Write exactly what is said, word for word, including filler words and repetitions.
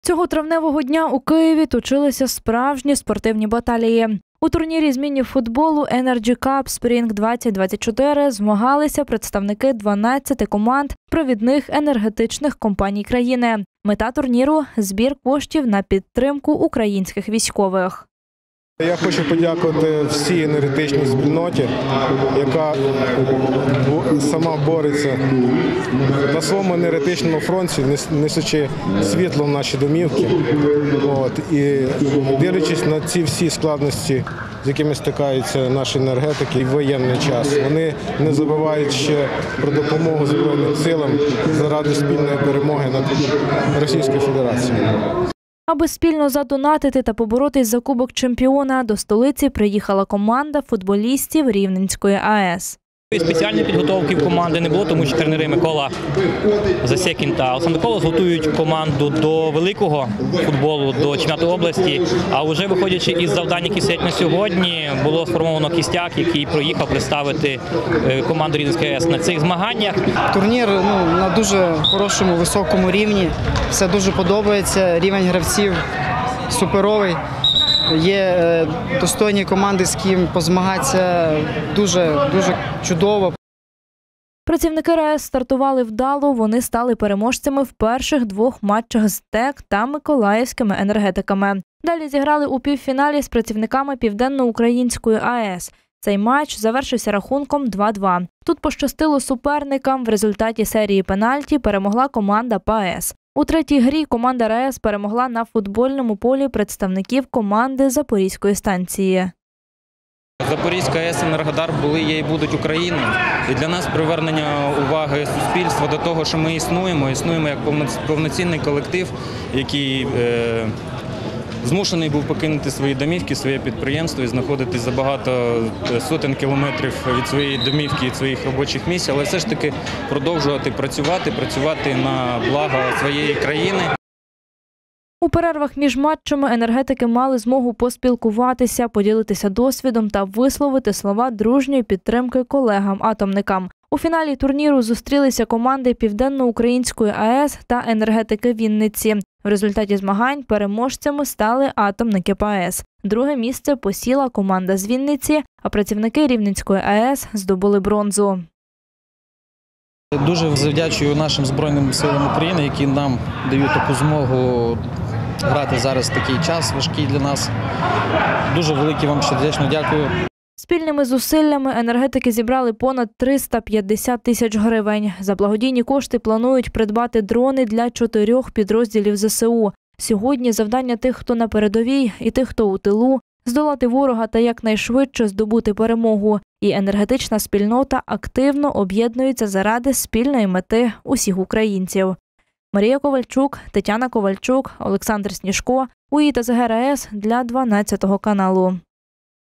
Цього травневого дня у Києві точилися справжні спортивні баталії. У турнірі з міні-футболу Energy Cup Spring двадцять двадцять чотири змагалися представники дванадцяти команд провідних енергетичних компаній країни. Мета турніру – збір коштів на підтримку українських військових. Я хочу подякувати всій енергетичній спільноті, яка сама бореться на своєму енергетичному фронті, несучи світло в наші домівки. От, і дивлячись на ці всі складності, з якими стикаються наші енергетики в воєнний час, вони не забувають ще про допомогу Збройним силам заради спільної перемоги над Російською Федерацією. Аби спільно задонатити та поборотись за Кубок чемпіона, до столиці приїхала команда футболістів Рівненської АЕС. Спеціальної підготовки в команди не було, тому що тренери Микола Засєкін та Олександр Колос готують команду до великого футболу, до чемпіонату області. А вже виходячи із завдань, які стоять на сьогодні, було сформовано кістяк, який проїхав представити команду Рівненської АЕС на цих змаганнях. Турнір ну, на дуже хорошому, високому рівні. Все дуже подобається, рівень гравців суперовий. Є достойні команди, з ким позмагатися дуже, дуже чудово. Працівники РАЕС стартували вдало, вони стали переможцями в перших двох матчах з ТЕК та миколаївськими енергетиками. Далі зіграли у півфіналі з працівниками Південноукраїнської АЕС. Цей матч завершився рахунком два-два. Тут пощастило суперникам, в результаті серії пенальті перемогла команда ПАЕС. У третій грі команда РАЕС перемогла на футбольному полі представників команди Запорізької станції. Запорізька АЕС і Енергодар були, є і будуть Україною. І для нас привернення уваги суспільства до того, що ми існуємо, існуємо як повноцінний колектив, який е, змушений був покинути свої домівки, своє підприємство і знаходитись за багато сотень кілометрів від своєї домівки і своїх робочих місць, але все ж таки продовжувати працювати, працювати на благо своєї країни. У перервах між матчами енергетики мали змогу поспілкуватися, поділитися досвідом та висловити слова дружньої підтримки колегам-атомникам. У фіналі турніру зустрілися команди Південноукраїнської АЕС та енергетики Вінниці. В результаті змагань переможцями стали атомники ПАЕС. Друге місце посіла команда з Вінниці, а працівники Рівненської АЕС здобули бронзу. Дуже завдячую нашим Збройним силам України, які нам дають таку змогу грати зараз в такий час важкий для нас. Дуже велике вам сердечно дякую. Спільними зусиллями енергетики зібрали понад триста п'ятдесят тисяч гривень. За благодійні кошти планують придбати дрони для чотирьох підрозділів ЗСУ. Сьогодні завдання тих, хто на передовій, і тих, хто у тилу – здолати ворога та якнайшвидше здобути перемогу. І енергетична спільнота активно об'єднується заради спільної мети усіх українців. Марія Ковальчук, Тетяна Ковальчук, Олександр Сніжко, УІТСГ РАЕС для дванадцятого каналу.